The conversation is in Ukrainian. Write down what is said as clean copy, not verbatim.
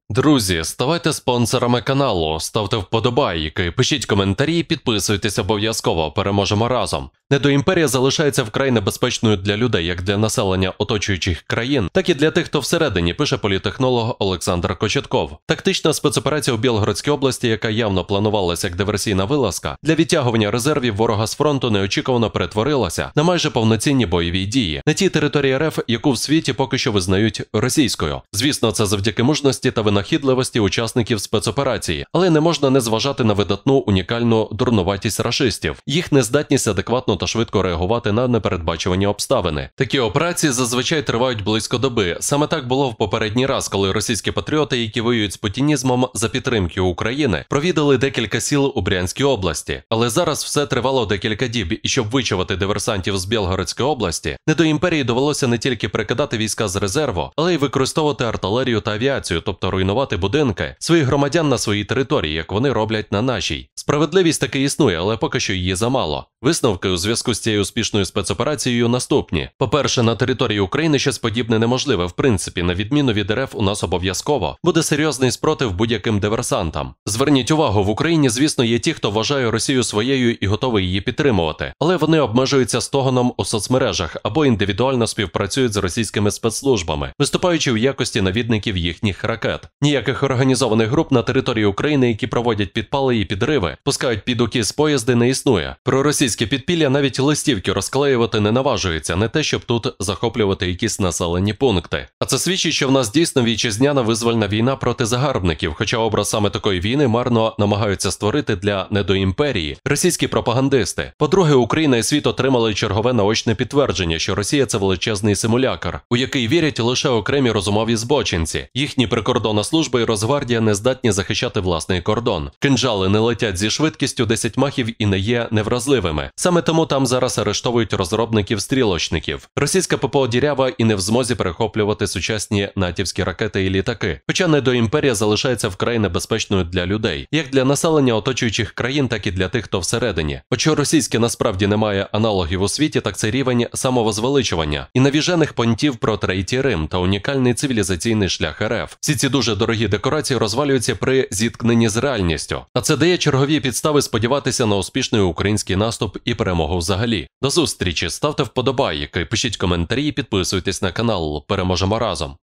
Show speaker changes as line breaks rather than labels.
Друзі, ставайте спонсорами каналу, ставте вподобайки, пишіть коментарі, підписуйтесь обов'язково, переможемо разом. Недоімперія залишається вкрай небезпечною для людей, як для населення оточуючих країн, так і для тих, хто всередині, пише політтехнолог Олександр Кочетков. Тактична спецоперація у Білгородській області, яка явно планувалася як диверсійна вилазка, для відтягування резервів ворога з фронту неочікувано перетворилася на майже повноцінні бойові дії на тій території РФ, яку в світі поки що визнають російською. Звісно, це завдяки мужності та винахідливості учасників спецоперації, але не можна не зважати на видатну унікальну дурнуватість рашистів, їх нездатність адекватно та швидко реагувати на непередбачувані обставини. Такі операції зазвичай тривають близько доби. Саме так було в попередній раз, коли російські патріоти, які воюють з путінізмом за підтримки України, провідали декілька сіл у Брянській області. Але зараз все тривало декілька діб, і щоб вичавити диверсантів з Білгородської області, недоімперії довелося не тільки прикидати війська з резерву, але й використовувати артилерію та авіацію, тобто руйнувати будинки своїх громадян на своїй території, як вони роблять на нашій. Справедливість таки існує, але поки що її замало. Висновки у зв'язку з цією успішною спецоперацією наступні. По-перше, на території України щось подібне неможливе. В принципі, на відміну від РФ, у нас обов'язково буде серйозний спротив будь-яким диверсантам. Зверніть увагу, в Україні, звісно, є ті, хто вважає Росію своєю і готовий її підтримувати. Але вони обмежуються стогоном у соцмережах або індивідуально співпрацюють з російськими спецслужбами, виступаючи в якості навідників їхніх ракет. Ніяких організованих груп на території України, які проводять підпали і підриви, пускають під укіс поїзди, не існує. Про російське підпілля навіть листівки розклеювати не наважується, не те, щоб тут захоплювати якісь населені пункти. А це свідчить, що в нас дійсно вітчизняна визвольна війна проти загарбників, хоча образ саме такої війни марно намагаються створити для недоімперії російські пропагандисти. По-друге, Україна і світ отримали чергове наочне підтвердження, що Росія – це величезний симулякр, у який вірять лише окремі розумові збочинці. Їхні прикордонна служба і Росгвардія не здатні захищати власний кордон. Кинджали не летять зі швидкістю 10 махів і не є невразливими. Саме тому там зараз арештовують розробників-стрілочників. Російська ППО дірява і не в змозі перехоплювати сучасні натівські ракети і літаки. Хоча недоімперія залишається вкрай небезпечною для людей, як для населення оточуючих країн, так і для тих, хто всередині. От що російське насправді не має аналогів у світі, так це рівень самовозвеличування і навіжених понтів про Третій Рим та унікальний цивілізаційний шлях РФ. Всі ці дуже дорогі декорації розвалюються при зіткненні з реальністю. А це дає чергові підстави сподіватися на успішний український наступ і перемогу взагалі. До зустрічі, ставте вподобайки, пишіть коментарі і підписуйтесь на канал. Переможемо разом!